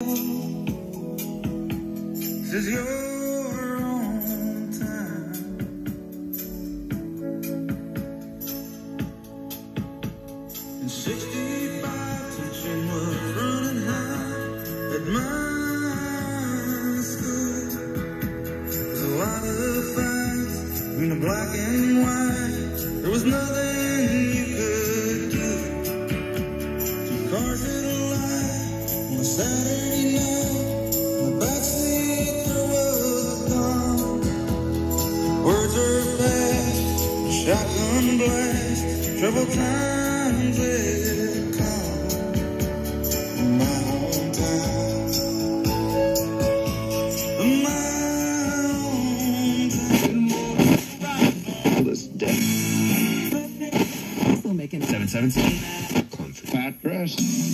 This is your own time. And 65 tension was running high at my school. There's a lot of fights in the black and white. There was nothing you could do. Two cars at a light on a Saturday night. In the backseat there was a gun. Words are fast, shotgun blast, troubled times had come. My hometown, my hometown. This day. We'll make it 777. Fat dress.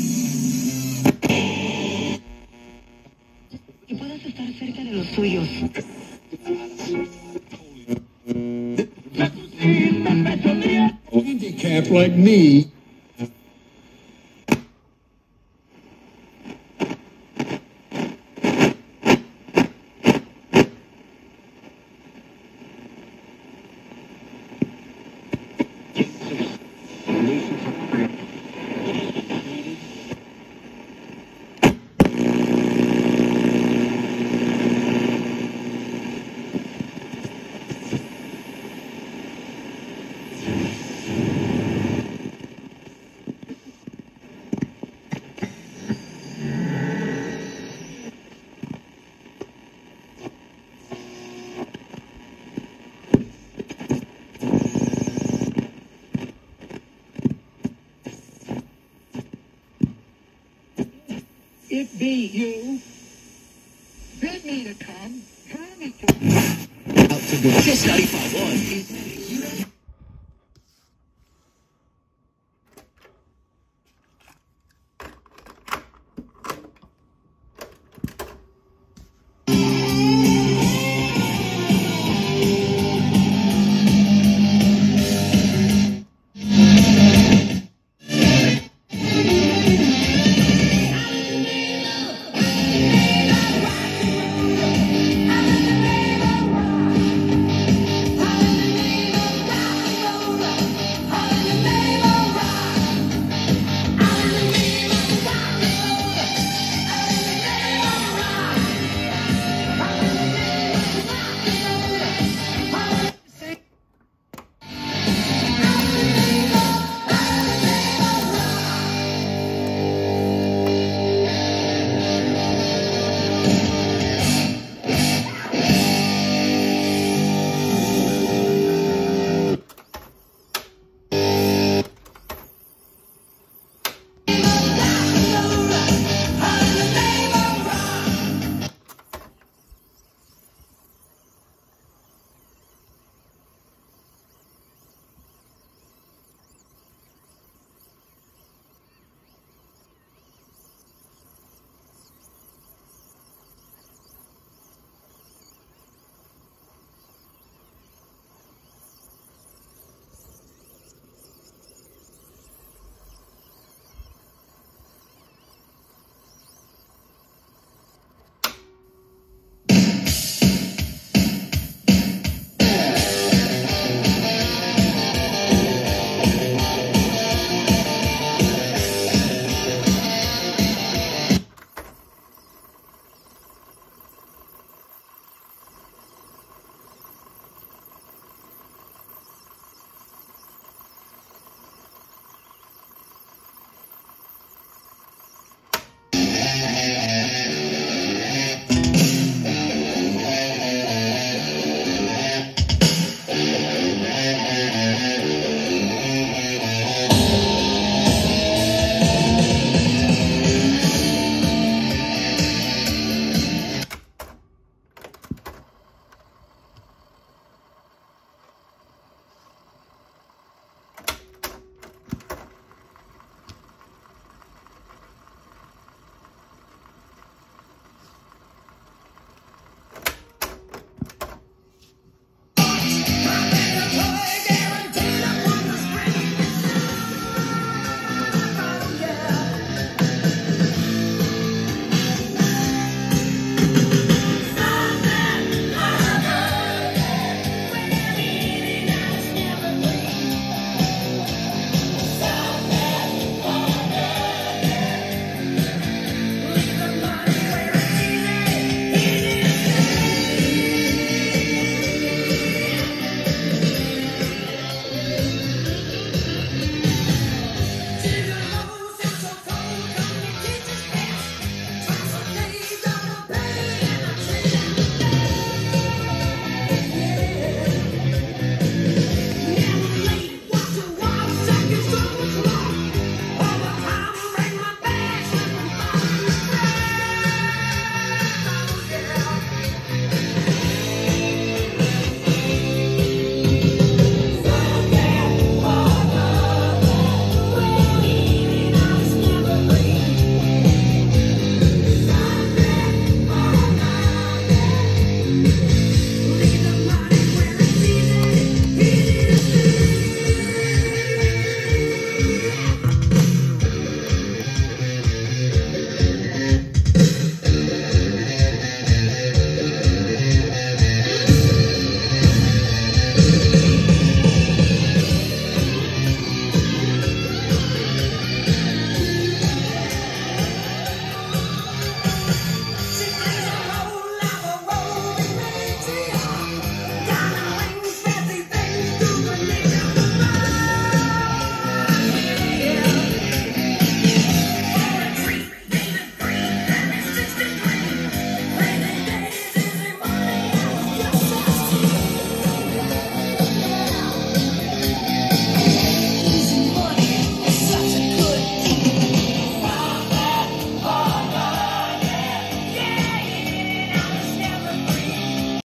Que puedas estar cerca de los tuyos. Handicap like me. It be you. Bid me to come. Tell me to. Out to go. Kiss 95.1.